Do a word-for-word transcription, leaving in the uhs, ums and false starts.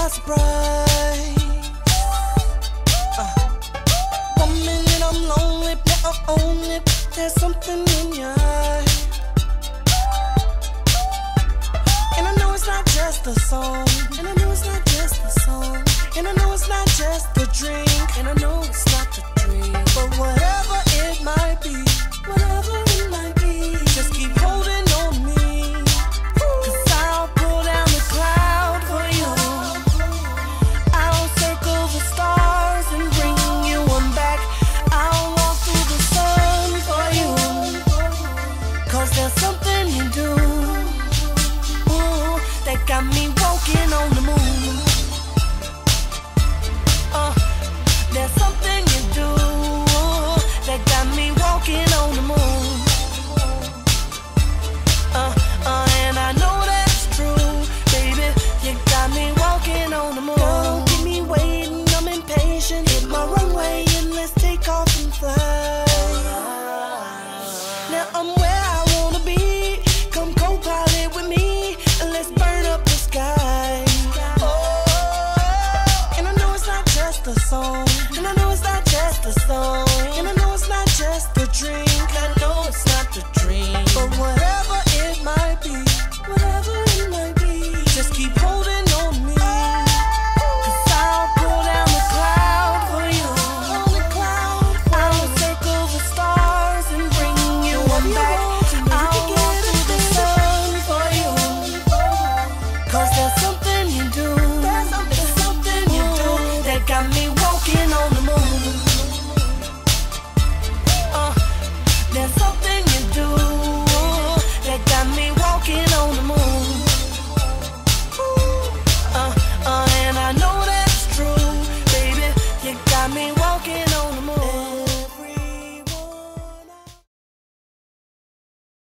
by surprise. Uh, one minute I'm lonely, but I own it. There's something in your eyes, and I know it's not just a song, and I know it's not just a song, and I know it's not just a drink, and I know it's not the dream, but whatever it might be, whatever it might be, just keep holding on to me, 'cause I'll pull down the cloud for you. I'll circle the stars and bring you one back. I'll walk through the sun for you, 'cause there's something you do, ooh, that got me walking on the moon. Uh, there's something you do that got me walking on the moon. Uh, uh, and I know that's true, baby. You got me walking on the moon. Don't keep me waiting, I'm impatient. Hit my runway and let's take off and fly.